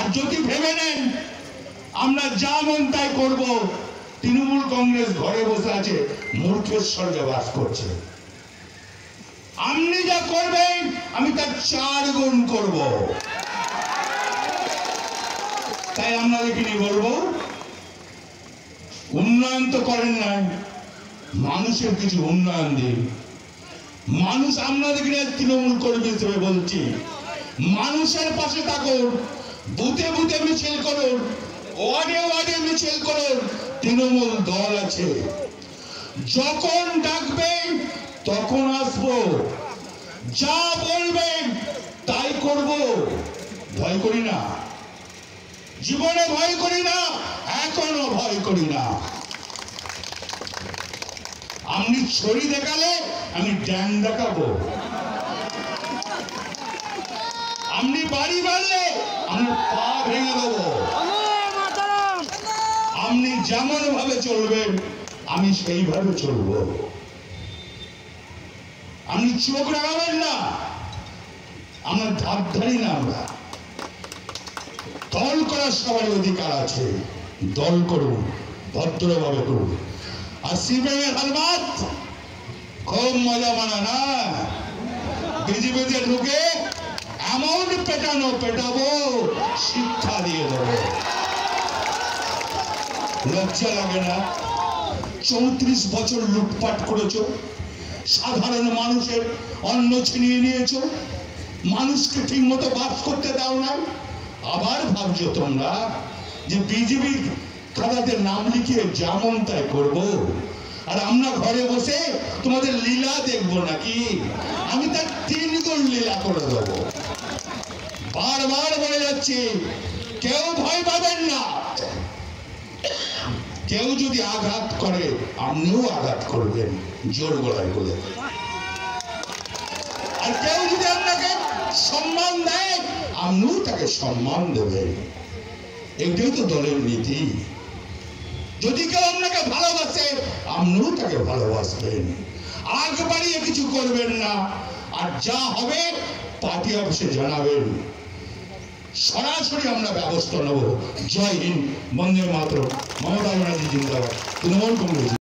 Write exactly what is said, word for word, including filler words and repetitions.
আর যদি ভেবে নেন আমরা যা মন তাই করব, তৃণমূল কংগ্রেস ঘরে বসে আছে, মূর্খের স্বর্গে বাস করছে। আপনি যা করবেন আমি তার চার গুণ করব। তাই আমরা দেখিনি বলবো, উন্নয়ন তো করেন নাই, মানুষের কিছু উন্নয়ন দিন। মানুষ আপনাদেরকে তৃণমূল কর্মী হিসেবে বলছি, মানুষের পাশে থাকুন, বুথে বুথে মিছিল করুন, ওয়ার্ডে ওয়ার্ডে মিছিল করুন। তৃণমূল দল আছে, যখন ডাকবেন তখন আসবো, যা বলবেন তাই করব। ভয় করি না, জীবনে ভয় করি না, এখনো ভয় করি না। আপনি ছড়ি দেখালে আমি ড্যাং দেখাবো, আপনি বাড়ি বাড়লে আমি পা ভেঙে দেবো। আপনি যেমন ভাবে চলবেন আমি সেইভাবে চলবো। আপনি চোখ রাখাবেন না, আমরা ধাপ ধারি না। আমরা দল করার সবার অধিকার আছে, দল করুন, ভদ্রভাবে করুন। আর সিপিএমের হালমাত খুব মজা মানা না, বিজেপিতে ঢুকে এমন পেটানো পেটাবো, শিক্ষা দিয়ে দেবো। লজ্জা লাগে না? চৌত্রিশ বছর লুটপাট করেছো, সাধারণ মানুষের অন্ন ছিনিয়ে নিয়েছো, মানুষকে ঠিক মতো বাস করতে দাও না। আবার ভাবছো তোমরা যে বিজেপি খাতাতে নাম লিখিয়ে যেমন তাই করবো, আর আমরা ঘরে বসে তোমাদের লীলা দেখবো নাকি? আমি তার তিন গুণ লীলা করে দেবো। বারবার বলে যাচ্ছি, কেউ ভয় পাবেন না। কেউ যদি আঘাত করে আপনিও আঘাত করবেন জোর গলায় বলে। আর কেউ যদি আপনাকে সম্মান দেয় আপনিও তাকে সম্মান দেবেন। এটাই তো দলের নীতি। যদি কেউ আপনাকে ভালোবাসে আপনিও তাকে ভালোবাসবেন। আগ বাড়িয়ে কিছু করবেন না, আর যা হবে পার্টি অফিসে জানাবেন, সরাসরি আমরা ব্যবস্থা নেব। জয় হিন্দ, বন্দে মাতরম। মমতা ব্যানার্জি জিন্দাবাদ, তৃণমূল কংগ্রেস।